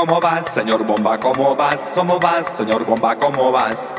¿Cómo vas, señor Bomba? ¿Cómo vas? ¿Cómo vas, señor Bomba? ¿Cómo vas?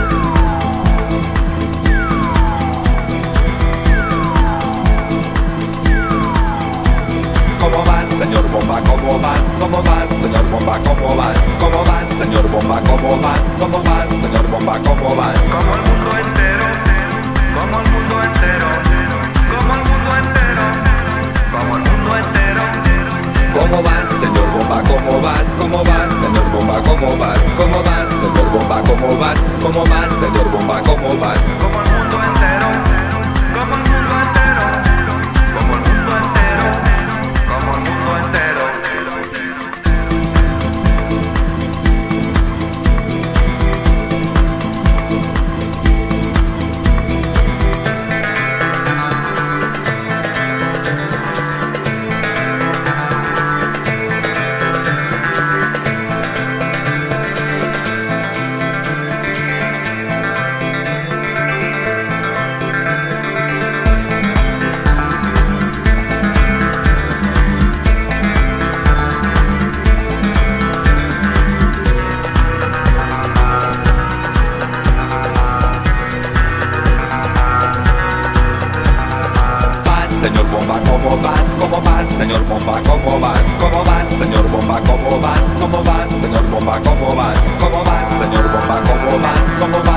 ¿Cómo vas, señor Bomba? ¿Cómo vas? ¿Cómo vas, señor Bomba? ¿Cómo vas? ¿Cómo vas, señor Bomba? ¿Cómo vas? ¿Cómo vas, señor Bomba? ¿Cómo vas? Como el mundo entero, como el mundo entero, como el mundo entero, como el mundo entero. ¿Cómo vas, señor Bomba? ¿Cómo vas? ¿Cómo vas, señor Bomba? ¿Cómo vas? ¿Cómo vas, señor Bomba? ¿Cómo vas? ¿Cómo vas, señor Bomba? ¿Cómo vas? Como el mundo entero, como el mundo entero, como el mundo entero, como el mundo entero. Señor Bomba, ¿cómo vas? ¿Cómo vas, señor Bomba? ¿Cómo vas? ¿Cómo vas, señor Bomba? ¿Cómo vas? ¿Cómo vas, señor Bomba? ¿Cómo vas? ¿Cómo vas, señor Bomba? ¿Cómo vas? ¿Cómo vas?